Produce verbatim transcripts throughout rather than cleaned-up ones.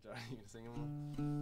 guitar. You can sing them all?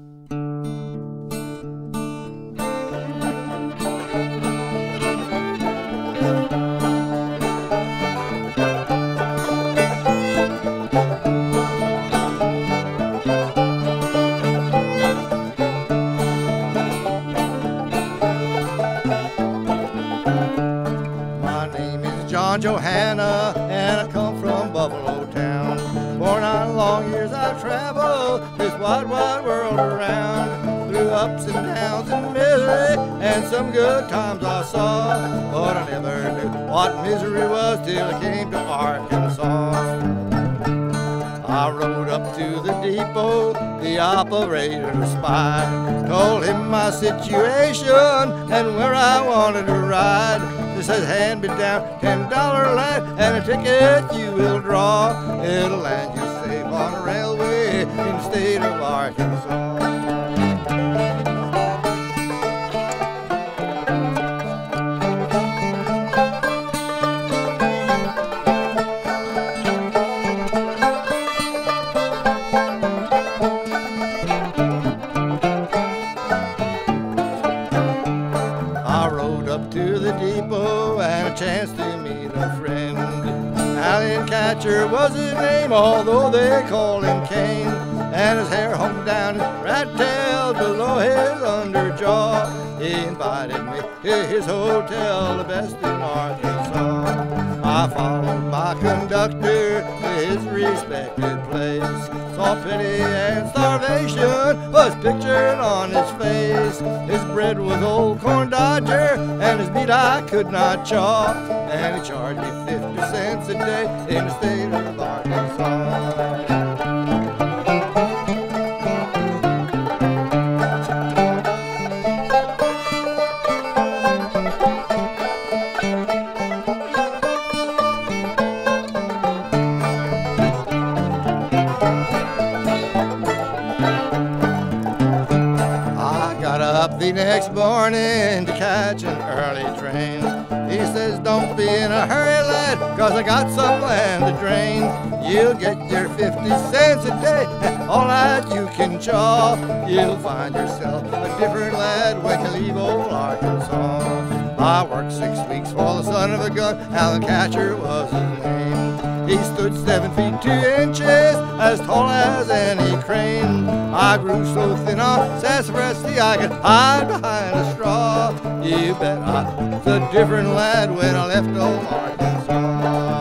Johanna, and I come from Buffalo town. For nine long years I've traveled this wide, wide world around, through ups and downs and misery, and some good times I saw. But I never knew what misery was till I came to Arkansas. I rode up to the depot, the operator spied, told him my situation and where I wanted to ride. He says, hand me down ten dollar lad and a ticket you will draw. It'll land you safe on a railway in the state of Arkansas. Chance to meet a friend. Allen Catcher was his name, although they called him Cain, and his hair hung down his rat tail below his underjaw. He invited me to his hotel, the best in Arkansas. I followed my conductor to his respected place, saw pity and starvation was pictured on his face. His bread was old corn dodger, and his meat I could not chaw, and he charged me fifty cents a day in the state of Arkansas. The next morning to catch an early train. He says, don't be in a hurry, lad, cause I got some land to drain. You'll get your fifty cents a day, all that you can chaw. You'll find yourself a different lad when you leave old Arkansas. I worked six weeks for the son of a gun, Allen Catcher was his name. He stood seven feet two inches, as tall as any crane. I grew so thin on sassafras I could hide behind a straw. You bet I was a different lad when I left old Arkansas.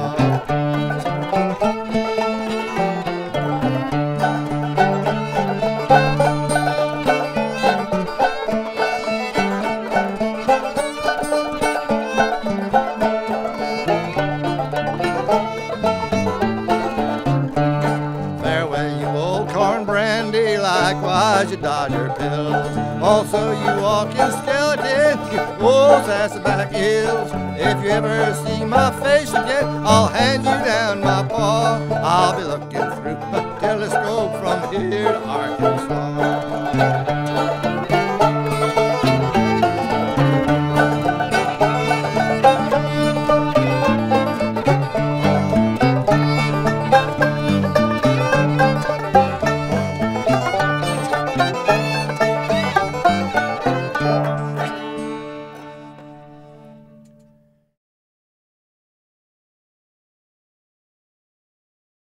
Likewise you dodge your pills. Also you walk in skeletons, you old sassafras hills. If you ever see my face again, I'll hand you down my paw. I'll be looking through a telescope from here to Arkansas.